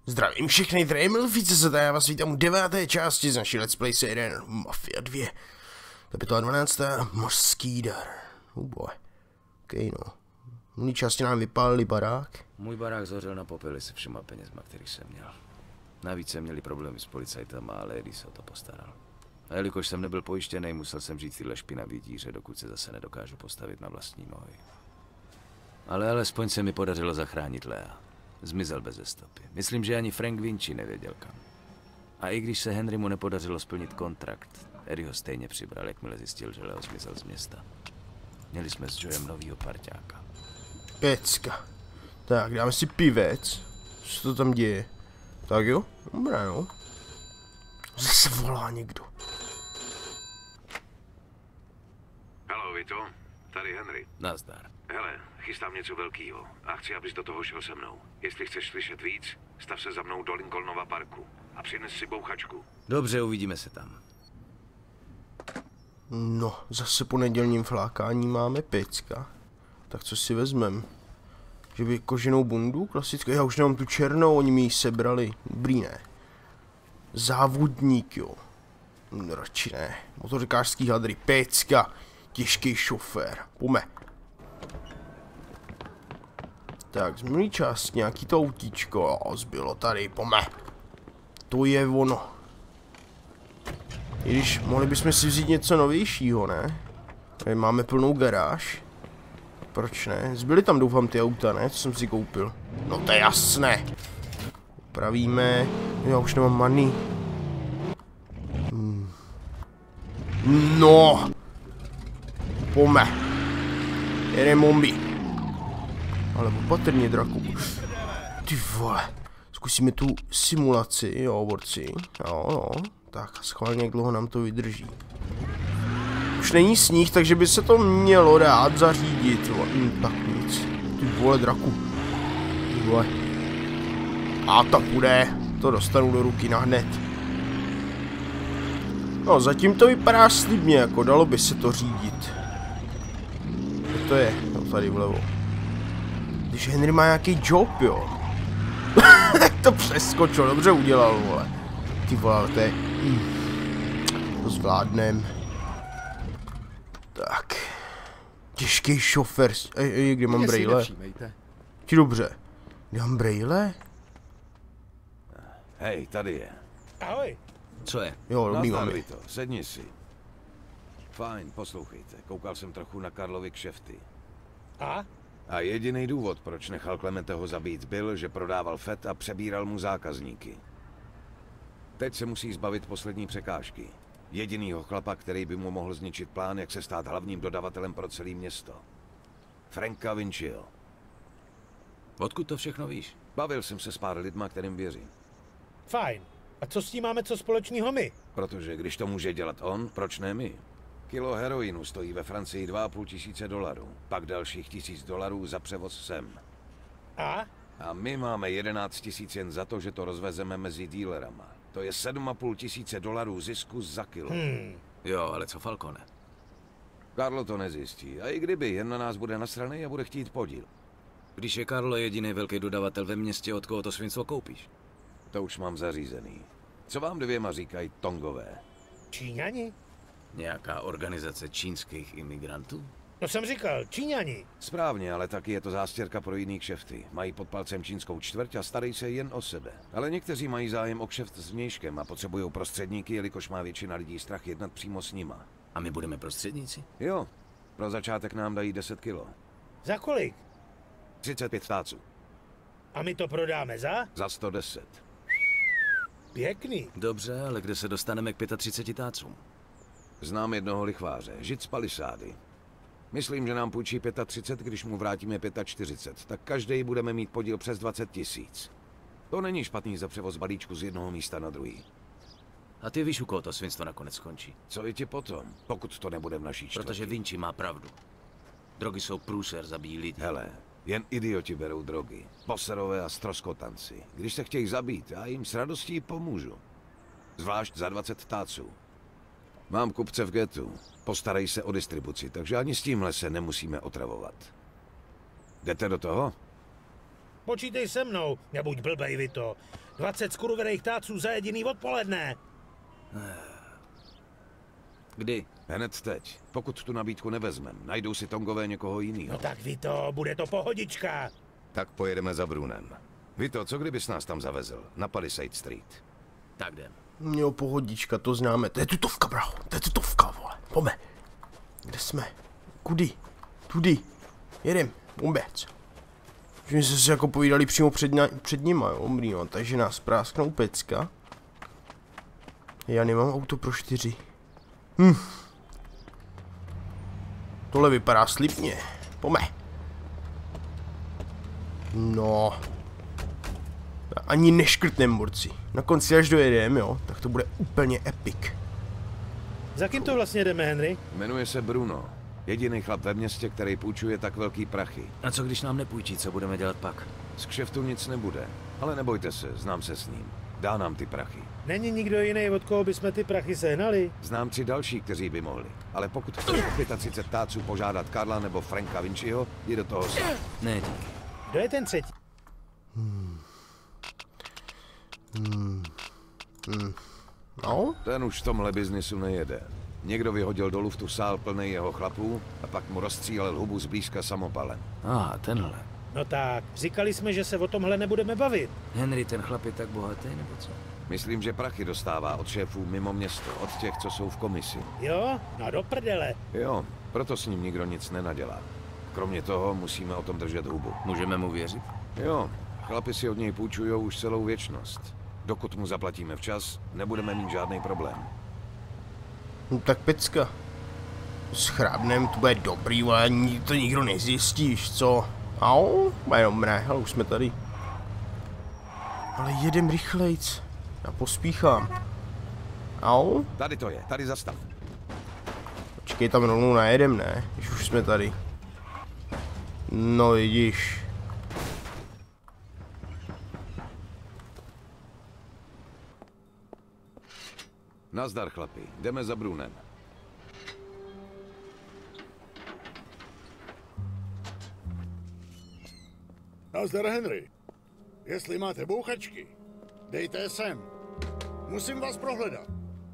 Zdravím všechny Dreamilfice, já vás vítám u 9. části z naší Let's Play série Mafia 2. Kapitola 12. Mořský dar. Boy. Okej, no. V minulý části nám vypálili barák. Můj barák zhořel na popeli se všema penězma, který jsem měl. Navíc jsem měli problémy s policajtama, ale Eddie se o to postaral. A jelikož jsem nebyl pojištěný, musel jsem žít tyhle špinavý díře, dokud se zase nedokážu postavit na vlastní nohy. Ale alespoň se mi podařilo zachránit Lea. Zmizel beze stopy. Myslím, že ani Frank Vinci nevěděl kam. A i když se Henrymu nepodařilo splnit kontrakt, Eddie ho stejně přibral, jakmile zjistil, že Leo zmizel z města. Měli jsme s Joem novýho parťáka. Pecka. Tak, dáme si pivec. Co se to tam děje? Tak jo? Dobré, no. Zase volá někdo. Haló, Vito, tady Henry. Nazdar. Hele, chystám něco velkýho a chci, abys do toho šel se mnou. Jestli chceš slyšet víc, stav se za mnou do Lincolnova parku a přines si bouchačku. Dobře, uvidíme se tam. No, zase po nedělním flákání máme pecka. Tak co si vezmem? Že by koženou bundu? Klasickou? Já už nemám tu černou, oni mi ji sebrali. Dobrý, ne. Závodník, jo. No, radši ne. Motorikářský hadry, pecka. Těžký šofér. Pojďme. Tak, z minulý část nějaký to autíčko. Jo, zbylo tady, pojďme. To je ono. I když mohli bychom si vzít něco novějšího, ne? Tady máme plnou garáž. Proč ne? Zbyly tam doufám ty auta, ne? Co jsem si koupil. No to je jasné. Upravíme. Já už nemám money. No. Pojďme. Jedem bomby. Ale opatrně, draku. Ty vole. Zkusíme tu simulaci, jo, borci. Jo, no. Tak, schválně, jak dlouho nám to vydrží. Už není sníh, takže by se to mělo rád zařídit. Tak nic. Ty vole, draku. Ty vole. A to půjde. To dostanu do ruky nahned. No, zatím to vypadá slibně, jako dalo by se to řídit. Co to je? No, tady vlevo. Když Henry má nějaký job, jo. Tak to přeskočil, dobře udělal, vole. Ty vole, to je... To zvládnem. Tak. Těžký šofér. Kde mám brejle? Ti dobře. Kde mám brejle? Hej, tady je. Ahoj. Co je? Jo, dobrý mám. Vito, sedni si. Fajn, poslouchejte. Koukal jsem trochu na Karlovy kšefty. A jediný důvod, proč nechal Clementeho zabít, byl, že prodával FET a přebíral mu zákazníky. Teď se musí zbavit poslední překážky. Jedinýho chlapa, který by mu mohl zničit plán, jak se stát hlavním dodavatelem pro celé město. Franka Vinciho. Odkud to všechno víš? Bavil jsem se s pár lidma, kterým věřím. Fajn. A co s tím máme co společného my? Protože když to může dělat on, proč ne my? Kilo heroinu stojí ve Francii $2,500, pak dalších $1,000 za převoz sem. A my máme 11 000 jen za to, že to rozvezeme mezi dílerama. To je $7,500 zisku za kilo. Jo, ale co Falcone? Carlo to nezjistí. A i kdyby, jen na nás bude nasranej a bude chtít podíl. Když je Carlo jediný velký dodavatel ve městě, od koho to svinstvo koupíš? To už mám zařízený. Co vám dvěma říkají Tongové? Číňani? Nějaká organizace čínských imigrantů? No jsem říkal, Číňani. Správně, ale taky je to zástěrka pro jiný kšefty. Mají pod palcem čínskou čtvrť a starají se jen o sebe. Ale někteří mají zájem o kšeft s vnějškem a potřebují prostředníky, jelikož má většina lidí strach jednat přímo s nima. A my budeme prostředníci? Jo, pro začátek nám dají 10 kilo. Za kolik? 35 táců. A my to prodáme za? Za 110. Pěkný. Dobře, ale kde se dostaneme k 35 tácům? Znám jednoho lichváře, žid z Palisády. Myslím, že nám půjčí 35, když mu vrátíme 45, tak každý budeme mít podíl přes 20 000. To není špatný za převoz balíčku z jednoho místa na druhý. A ty víš, u koho to svinstvo nakonec skončí? Co je ti potom, pokud to nebude v naší čtvrti? Protože Vinci má pravdu. Drogy jsou průser, zabíjí lidi. Hele, jen idioti berou drogy. Poserové a stroskotanci. Když se chtějí zabít, já jim s radostí pomůžu. Zvlášť za 20 táců. Mám kupce v getu. Postarají se o distribuci, takže ani s tímhle se nemusíme otravovat. Jdete do toho? počítej se mnou. Nebuď blbej, Vito. 20 skurvených táců za jediný odpoledne. Kdy? Hned teď. Pokud tu nabídku nevezmem, najdou si Tongové někoho jiného. No tak, Vito, bude to pohodička. Tak pojedeme za Brunem. Vito, co kdybys nás tam zavezl? Na Palisade Street. Tak jdem. Jo, pohodička, to známe. To je tutovka, bro. To je tutovka, vole. Pome. Kde jsme? Kudy? Tudy. Jedem. Bombec. Že jsme se jako povídali přímo před nima, jo. Dobrý, no. Takže nás prásknou pecka. Já nemám auto pro 4. Tohle vypadá slibně. Pome. No. Ani neškrtnem, borci. Na konci, až dojedem, jo, tak to bude úplně epic. Za kým to vlastně jdeme, Henry? Jmenuje se Bruno. Jediný chlap ve městě, který půjčuje tak velký prachy. A co když nám nepůjčí, co budeme dělat pak? Z kšeftu nic nebude. Ale nebojte se, znám se s ním. Dá nám ty prachy. Není nikdo jiný, od koho bychom ty prachy sehnali? Znám 3 další, kteří by mohli. Ale pokud chceš o 35 táců požádat Karla nebo Franka Vinciho, jdi do toho sám. Ne, díky. Kdo je ten třetí? No? Ten už v tomhle biznisu nejede. Někdo vyhodil do luftu sál plný jeho chlapů a pak mu rozstřílel hubu zblízka samopalem. Tenhle. No tak, říkali jsme, že se o tomhle nebudeme bavit. Henry, ten chlap je tak bohatý, nebo co? Myslím, že prachy dostává od šéfů mimo město, od těch, co jsou v komisi. Jo? No do prdele. Jo, proto s ním nikdo nic nenadělá. Kromě toho musíme o tom držet hubu. Můžeme mu věřit? Jo, chlapi si od něj půjčujou už celou věčnost. Dokud mu zaplatíme včas, nebudeme mít žádný problém. No tak pecka. S chrábnem to bude dobrý, ale to nikdo nezjistíš, co? Au, bude dobré, ale už jsme tady. Ale jedem rychlejc. Já pospíchám. Au. Tady to je, tady zastav. Počkej, tam rovnou najedem, ne? Když už jsme tady. No vidíš. Nazdar, chlapi, jdeme za Brunem. Nazdar, Henry. Jestli máte bouchačky, dejte je sem. Musím vás prohledat.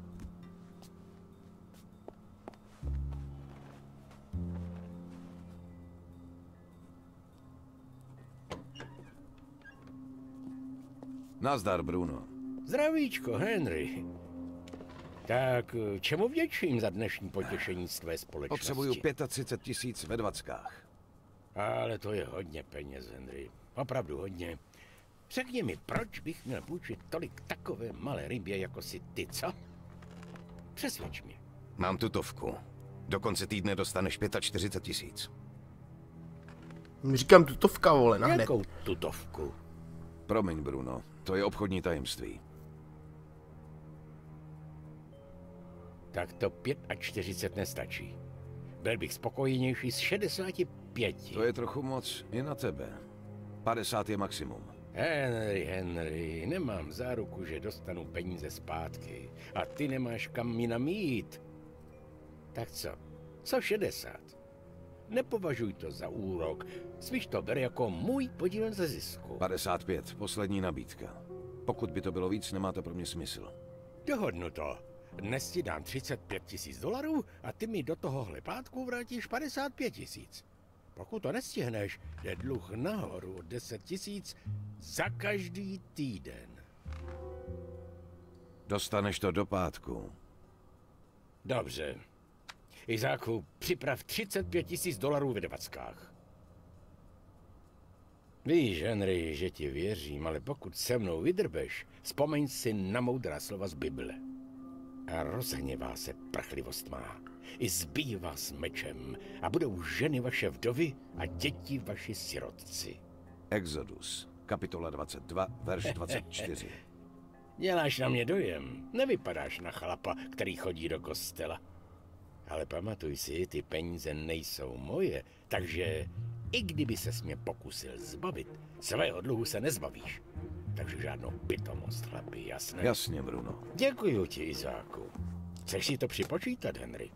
Nazdar, Bruno. Zdravíčko, Henry. Tak čemu vděčím za dnešní potěšení z tvé společnosti? Potřebuju 35 000 ve 20. Ale to je hodně peněz, Henry. Opravdu hodně. Řekni mi, proč bych měl půjčit tolik takové malé rybě jako si ty, co? Přesvědč mě. Mám tutovku. Do konce týdne dostaneš 45 000. Říkám tutovka, vole, na hned. Jakou tutovku? Promiň, Bruno, to je obchodní tajemství. Tak to 45 nestačí. Byl bych spokojenější z 65. To je trochu moc i na tebe. 50 je maximum. Henry, nemám záruku, že dostanu peníze zpátky. A ty nemáš kam jinam jít. Tak co? Co 60? Nepovažuj to za úrok. Spíš to ber jako můj podíl ze zisku. 55, poslední nabídka. Pokud by to bylo víc, nemá to pro mě smysl. Dohodnu to. Dnes ti dám $35 000 a ty mi do tohohle pátku vrátíš 55 000. Pokud to nestihneš, jde dluh nahoru o 10 000 za každý týden. Dostaneš to do pátku. Dobře. Izáku, připrav $35 000 ve 20. Víš, Henry, že ti věřím, ale pokud se mnou vydrbeš, vzpomeň si na moudrá slova z Bible. A rozhněvá se prchlivost má. I zbíjí vás mečem a budou ženy vaše vdovy a děti vaši sirotci. Exodus, kapitola 22, verš 24. Děláš na mě dojem. Nevypadáš na chlapa, který chodí do kostela. Ale pamatuj si, ty peníze nejsou moje, takže i kdyby ses mě pokusil zbavit, svého dluhu se nezbavíš. Takže žádnou pitomost, chlapi, jasné? Jasně, Bruno. Děkuju ti, Izáku. Chceš si to připočítat, Henry?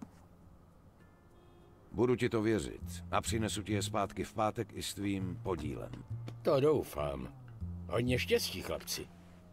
Budu ti to věřit a přinesu ti je zpátky v pátek i s tvým podílem. To doufám. Hodně štěstí, chlapci.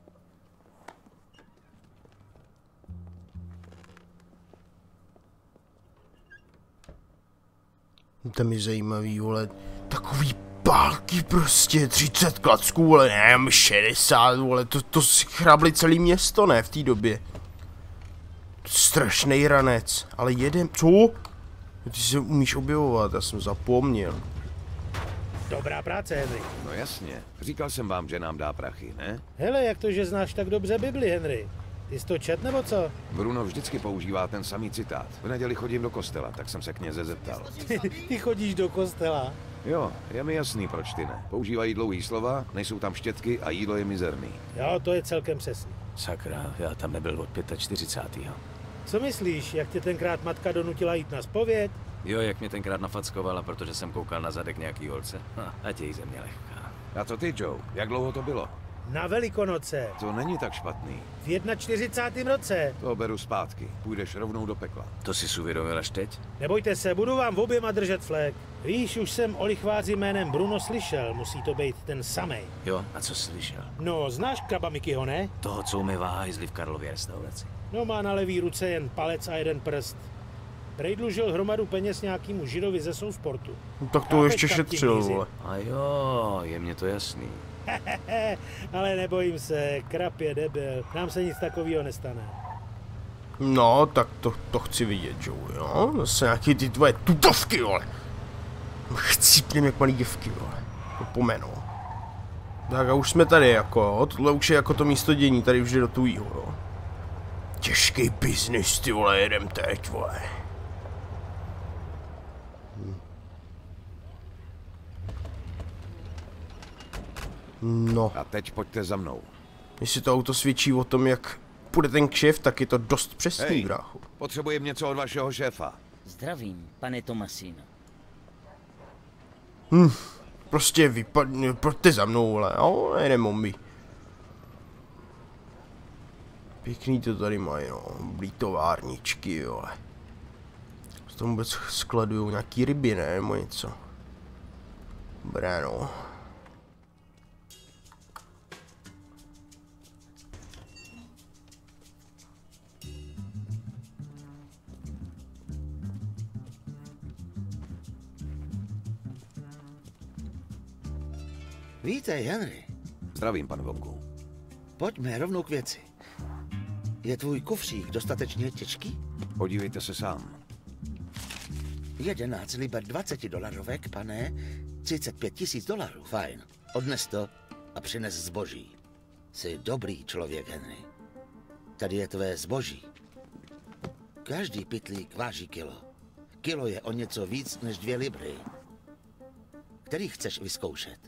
To mi zajímavý, vole, takový pálky prostě, 30 klacků, vole, nevím, 60, vole, to si chrabli celý město, ne, v té době. Strašnej ranec, ale jeden, co? Ty se umíš objevovat, já jsem zapomněl. Dobrá práce, Henry. No jasně, říkal jsem vám, že nám dá prachy, ne? Hele, jak to, že znáš tak dobře Bibli, Henry? Ty jsi to čet, nebo co? Bruno vždycky používá ten samý citát. V neděli chodím do kostela, tak jsem se kněze zeptal. Ty chodíš do kostela. Jo, je mi jasný, proč ty ne. Používají dlouhý slova, nejsou tam štětky a jídlo je mizerný. Jo, to je celkem přesný. Sakra, já tam nebyl od 45. Co myslíš, jak tě tenkrát matka donutila jít na zpověď? Jo, jak mě tenkrát nafackovala, protože jsem koukal na zadek nějaký holce. Ať je jí země lehká. A co ty, Joe? Jak dlouho to bylo? Na Velikonoce. To není tak špatný. V 41. roce. To beru zpátky. Půjdeš rovnou do pekla. To jsi uvědomil až teď? Nebojte se, budu vám v oběma držet flek. Víš, už jsem o lichváři jménem Bruno slyšel, musí to být ten samej. Jo, a co jsi slyšel? No, znáš Kraba Mickeyho, ne? Toho, co umývá hajzly v Karlově restauraci. No, má na levý ruce jen palec a jeden prst. Prej dlužil hromadu peněz nějakýmu židovi ze Southportu. No, tak to Chápeš, ještě kam šetřil, tím mířím? vole. A jo, je mně to jasný. Ale nebojím se, Krab je debil, nám se nic takového nestane. No, tak to chci vidět, Joe, jo? Zase nějaký ty tvoje tutovky, vole. Chcípněm jak malý děvky, vole. To pomenu. Tak a už jsme tady, jako, jo? Tohle už je jako to místo dění, tady už jde do tujího, jo? Těžký biznis, ty vole, jedem teď, vole. No, A teď pojďte za mnou. jestli to auto svědčí o tom, jak půjde ten kšeft, tak je to dost přesný, Hej, bráchu. potřebujem něco od vašeho šéfa. Zdravím, pane Tomasino. Prostě vypadně, pojďte za mnou, vole, jo, nejde mombi. Pěkný to tady mají, no, blí továrničky, vole. Z toho vůbec skladujou nějaký ryby, ne, nebo něco. Dobré, no. Vítej, Henry. Zdravím, pane Vonku. Pojďme rovnou k věci. Je tvůj kufřík dostatečně těžký? Podívejte se sám. 11 liber $20, pane. 35 000 $. Fajn. Odnes to a přines zboží. Jsi dobrý člověk, Henry. Tady je tvé zboží. Každý pytlík váží kilo. Kilo je o něco víc než 2 libry. Který chceš vyzkoušet?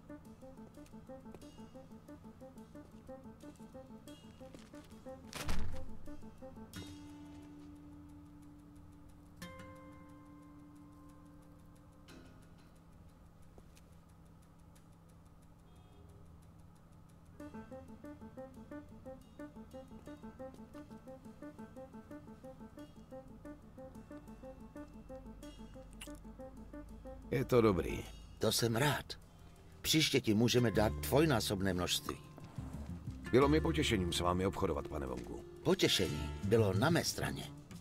Je to dobrý. To jsem rád. Příště ti můžeme dát dvojnásobné množství. Bylo mi potěšením s vámi obchodovat, pane Vonku. Potěšení bylo na mé straně.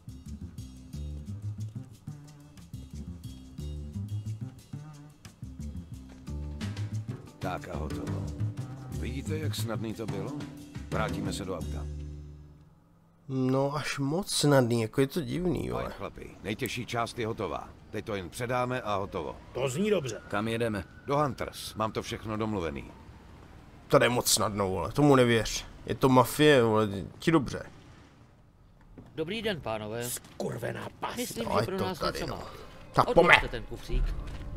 Tak a hotovo. Vidíte, jak snadný to bylo? Vrátíme se do auta. No, až moc snadný, jako je to divný, Fajn, vole. chlapi. Nejtěžší část je hotová. Teď to jen předáme a hotovo. To zní dobře. Kam jedeme? Do Hunters. Mám to všechno domluvený. Tady je moc snadno, vole, tomu nevěř. Je to mafie, vole, ti dobře. Dobrý den, pánové. Kurvená pas. Myslím, No, že je pro to nás tady, něco no. máte. Tak pome. Odložte ten kufřík.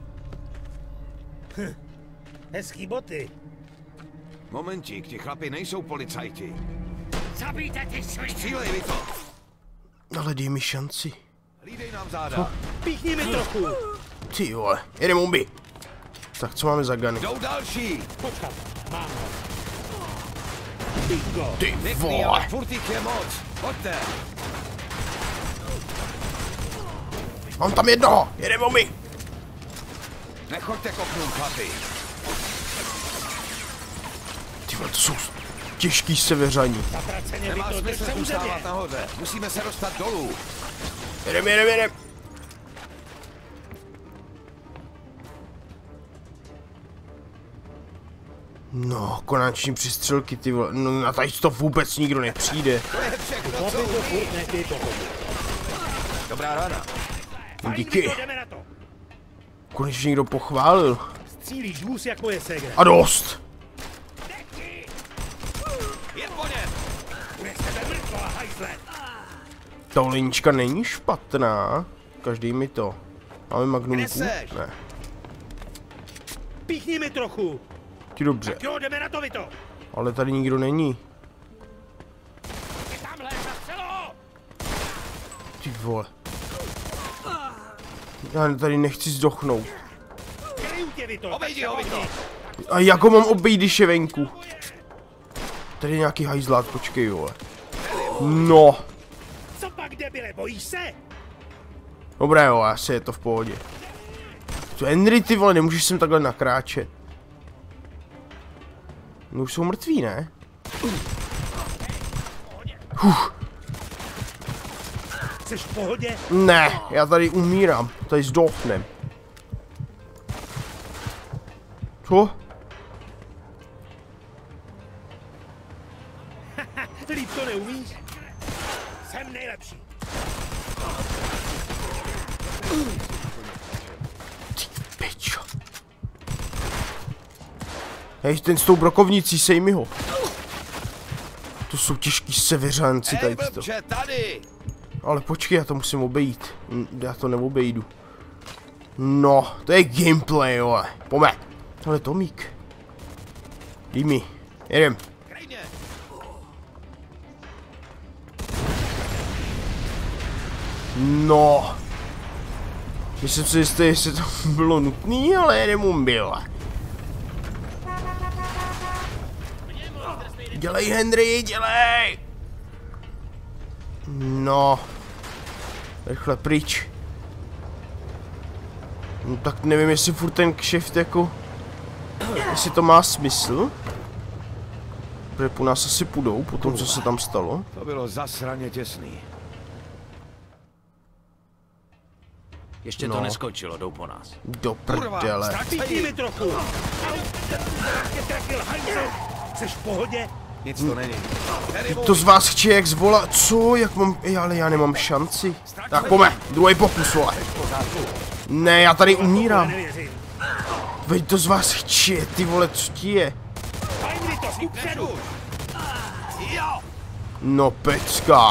Hezký boty. Momentík, ti chlapi nejsou policajti. Zabijte ty svině! Střílej, vy to! Ale dej mi šanci. Hlídej nám záda. Píchni mi trochu. Ty vole, jede mombi. Tak co máme za gany? Jdou další! Počkat, mám ho. Bingo. Ty Pěkný, ale vole. furt jich je moc. Pojďte! Mám tam jednoho, jede mombi. Nechoďte k oknům, chlapi. to jsou těžký seveřani. Zatraceně Nemá Vito, drž smysl se u země. zůstávat nahoře. Musíme se dostat dolů. Jedem. No, konečně přistřelky, ty vole. No, na tady to vůbec nikdo nepřijde. To je všechno, Chlapi co to furt nechtějí pochopit. Dobrá rána. Díky. Vito, jdeme na to. Konečně někdo pochválil. Střílíš vůz jako je segra. A dost. Je po něm. Bude z tebe mrtvo a hajzle. Ta olejnička není špatná. Každý mi to. Máme magnumku? Kde seš? Ne. Píchni mi trochu. Ti dobře. Jo, jdeme na to, Vito. Ale tady nikdo není. Je tamhle, za střelo. Ty vole. Já tady nechci zdochnout. Kryju tě, Vito. Obejdi ho, Vito. A jak ho mám obejít, když je venku? Tady je nějaký hajzlát, počkej, vole. No. Co pak, debile, bojíš se? Dobré, jo, asi je to v pohodě. To Henry, ty vole, nemůžeš sem takhle nakráčet. No už jsou mrtví, ne? Jseš v pohodě? Ne, já tady umírám. Tady zdochnem. Co? Líp to neumíš? Jsem nejlepší. Pičo. Hej, ten s tou brokovnicí, sej mi ho. To jsou těžký seveřanci tady to. Tady. Ale počkej, já to musím obejít. Já to neobejdu. No, to je gameplay, jo. Pome. Ale Tomík. Dej mi. Jedem. No. Myslím si jistý, jestli to bylo nutný, ale jedem byl. Dělej, Henry, dělej! No. Rychle pryč. No, tak nevím, jestli furt ten kšeft jako... Jestli to má smysl. Protože po nás asi půjdou, po tom, co se tam stalo. To bylo zasraně těsný. Ještě to neskočilo, jdou po nás. Do prdele. Píchni mi trochu. Tě trefil, hajzl. Jseš v pohodě? Nic to není. To z vás chce jak zvolat. Co? Jak mám... Ale já nemám šanci. Tak pome, druhý pokus, vole. Ne, já tady umírám. Nevěřím. Veď to z vás chce, ty vole, co ti je? Fajn, Vito, kupředu. No, pecka.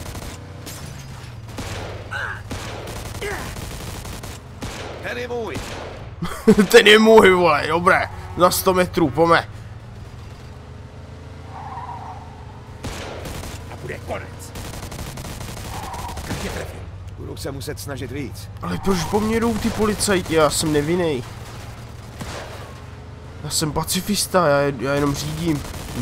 Ten je můj. Ten je můj, vole, dobré. Na 100 metrů, pome. A bude konec. Budu se muset snažit víc. Ale proč po mně jdou ty policajti? Já jsem nevinnej. Já jsem pacifista, já jenom řídím.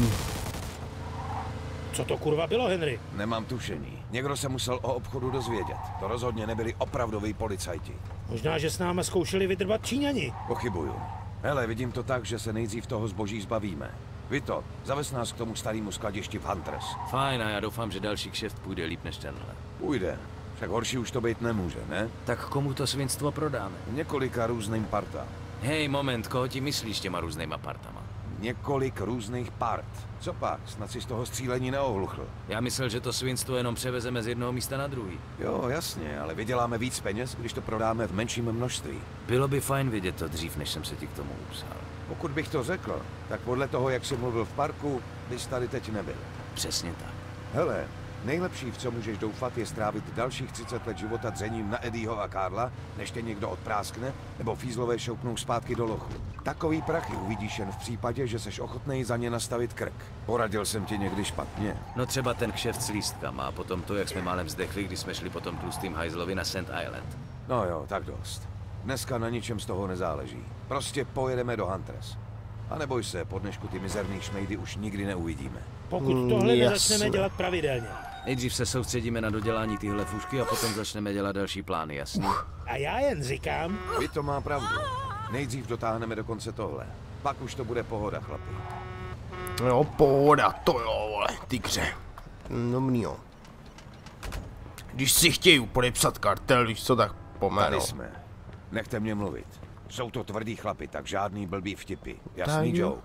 Co to kurva bylo, Henry? Nemám tušení. Někdo se musel o obchodu dozvědět. To rozhodně nebyli opravdoví policajti. Možná, že s námi zkoušeli vydrbat Číňani. Pochybuju. Hele, vidím to tak, že se nejdřív toho zboží zbavíme. Vito, zavez nás k tomu starému skladišti v Huntress. Fajn, a já doufám, že další kšeft půjde líp než tenhle. Půjde. Však horší už to být nemůže, ne? Tak komu to svinstvo prodáme? Několika různým partám. Hej, moment, koho ti myslíš těma různýma partama? Několik různých part. Co pak? Snad si z toho střílení neohluchl. Já myslel, že to svinstvo jenom převezeme z jednoho místa na druhý. Jo, jasně, ale vyděláme víc peněz, když to prodáme v menším množství. Bylo by fajn vidět to dřív, než jsem se ti k tomu upsal. Pokud bych to řekl, tak podle toho, jak jsi mluvil v parku, bys tady teď nebyl. Přesně tak. Hele, nejlepší, v co můžeš doufat, je strávit dalších 30 let života dřením na Eddieho a Karla, než tě někdo odpráskne, nebo fízlové šoupnou zpátky do lochu. Takový prachy uvidíš jen v případě, že seš ochotnej za ně nastavit krk. Poradil jsem ti někdy špatně. No třeba ten kšeft s lístkama a potom to, jak jsme málem zdechli, když jsme šli po tom tlustým hajzlovi na St. Island. No jo, tak dost. Dneska na ničem z toho nezáleží. Prostě pojedeme do Huntress. A neboj se, po dnešku ty mizerný šmejdy už nikdy neuvidíme. Pokud tohle nezačneme dělat pravidelně. Nejdřív se soustředíme na dodělání tyhle fušky a potom začneme dělat další plány, jasný? A já jen říkám... Vito má pravdu. Nejdřív dotáhneme do konce tohle. Pak už to bude pohoda, chlapi. Jo, pohoda, to jo, vole, tygře. Dobrý, jo. Když si chtějí podepsat kartel, víš co, tak pomeno. Tady jsme. Nechte mě mluvit. Jsou to tvrdý chlapi, tak žádný blbý vtipy. Jasný, Joe?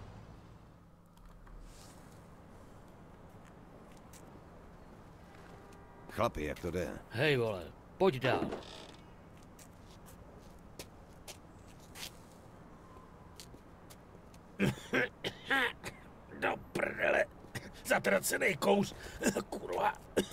Chlapi, jak to jde? Hej vole, pojď dál. Do prdele. Zatracený kous. Kurva.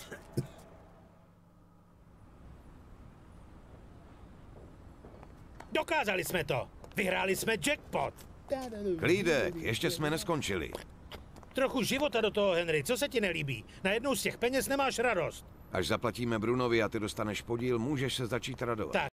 Dokázali jsme to. Vyhráli jsme jackpot. Klídek, ještě jsme neskončili. Trochu života do toho, Henry. Co se ti nelíbí? Najednou z těch peněz nemáš radost. Až zaplatíme Brunovi a ty dostaneš podíl, můžeš se začít radovat. Tak.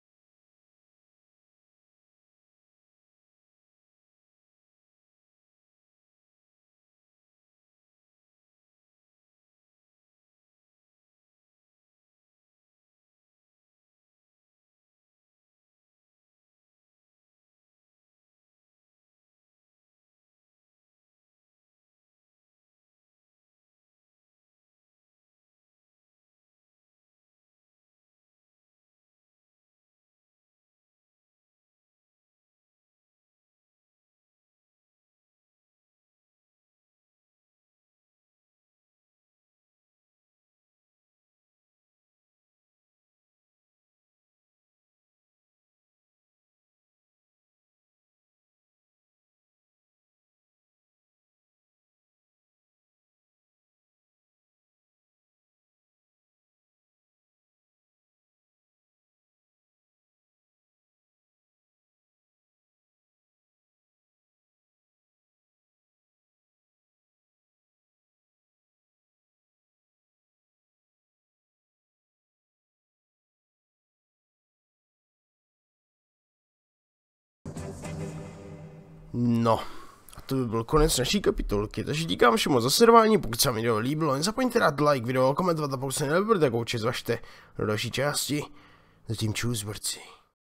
No, a to by byl konec naší kapitolky, takže díkám všemu za sledování, pokud se vám video líbilo, nezapomeňte dát like, video, komentovat a pokud se nebude, tak určitě zvažte do další části. Zatím čus, borci.